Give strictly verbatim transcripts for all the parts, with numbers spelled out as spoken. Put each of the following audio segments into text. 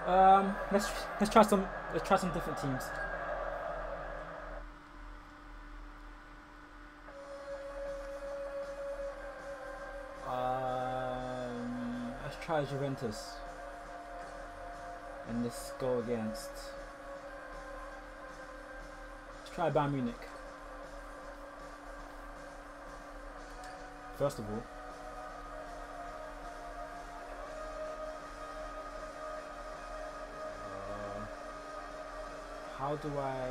Um, let's let's try some let's try some different teams. Um, let's try Juventus, and let's go against. Let's try Bayern Munich. First of all. How do I...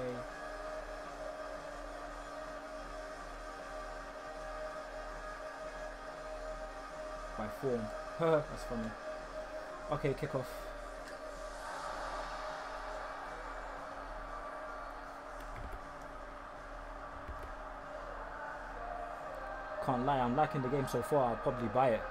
By form. That's funny. Okay, kick off. Can't lie, I'm liking the game so far. I'll probably buy it.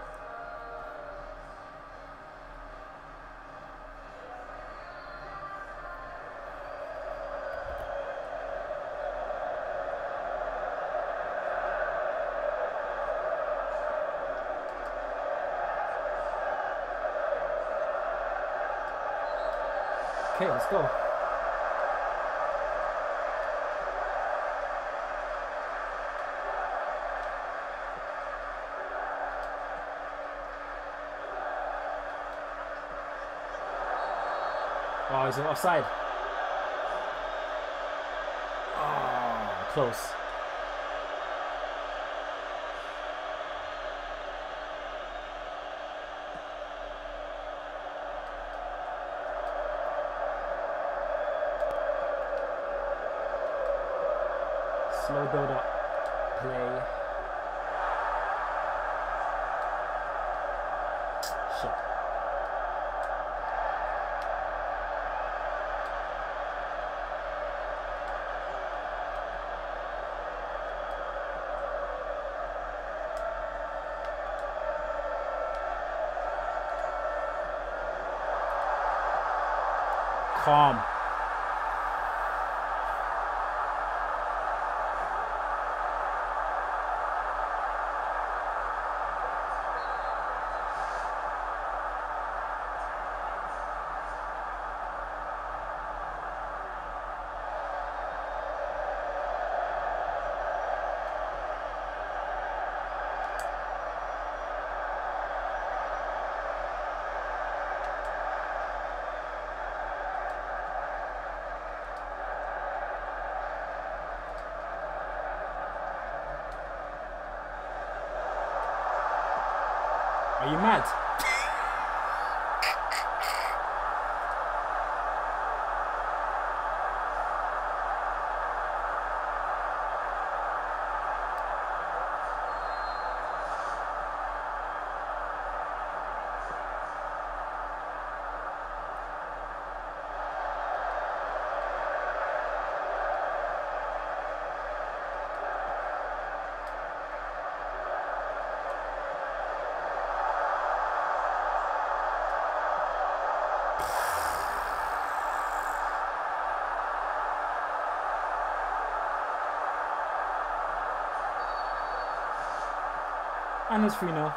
Okay, let's go. Oh, is it offside? Oh, close. Slow build up play. Shit. Calm. Are you mad? And it's free now.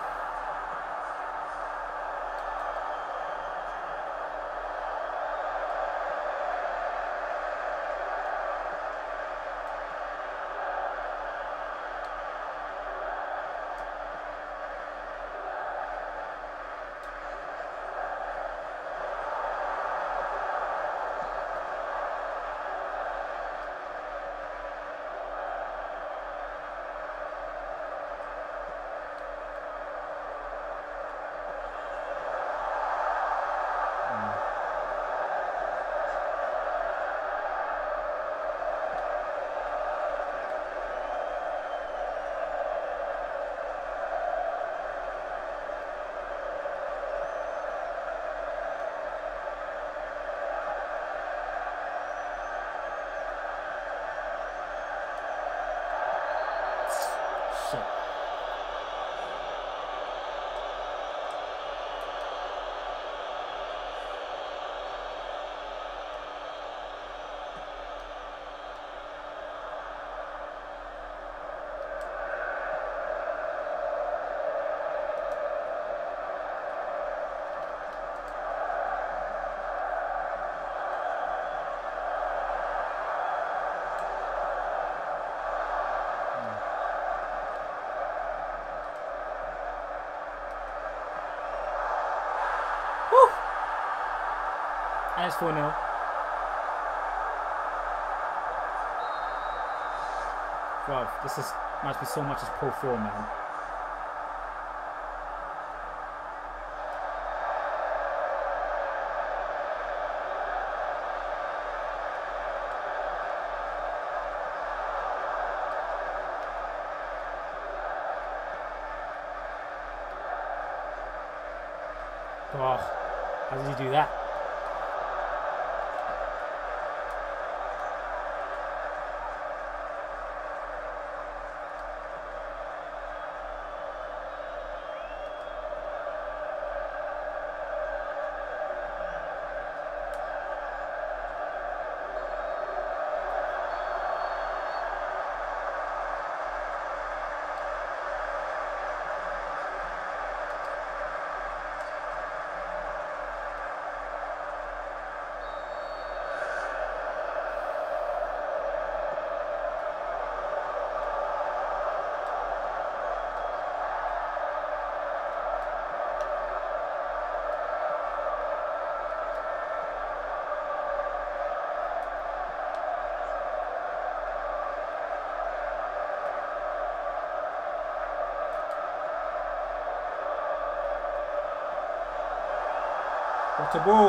And it's four nil. Bruv, this is might be so much as Pro four, man. Oh, how did he do that? What a ball.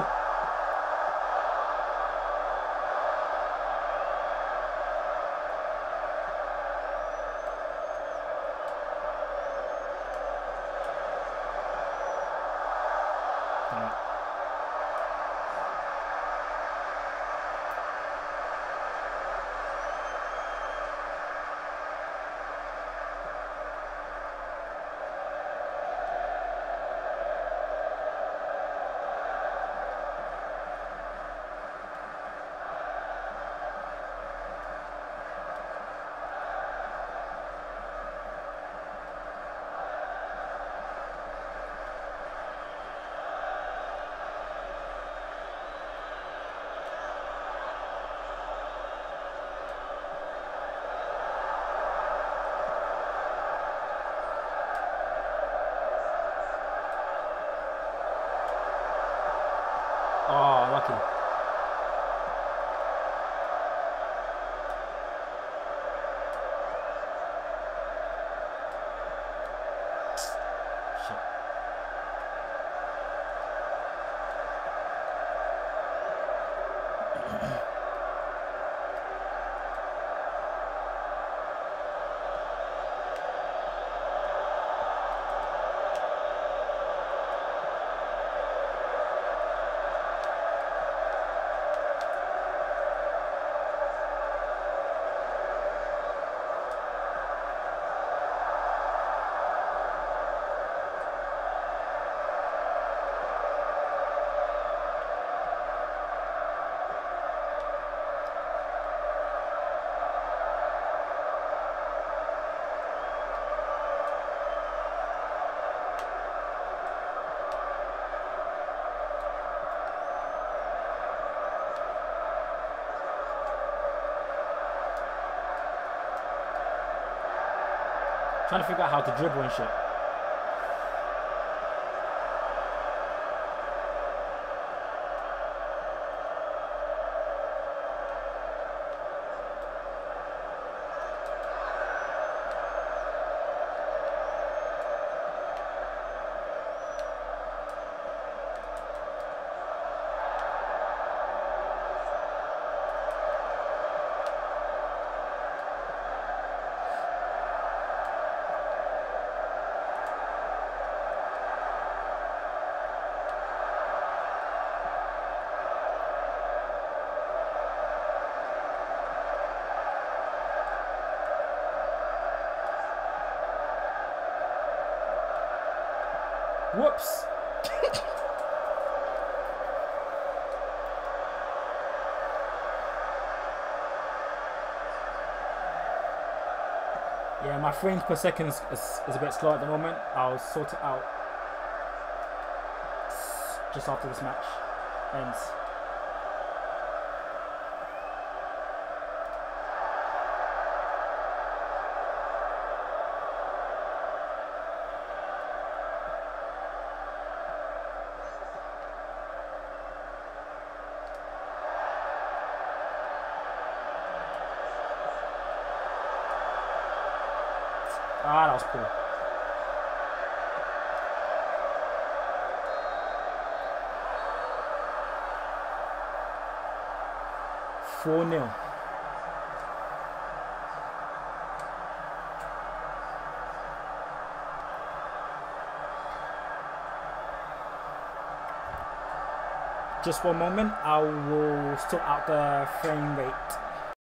Oh, lucky. Shit. Trying to figure out how to dribble and shit. Whoops. Yeah, my frames per second is, is, is a bit slow at the moment. I'll sort it out just after this match ends. Ah, that was cool. four nil. Just one moment, I will sort out the frame rate.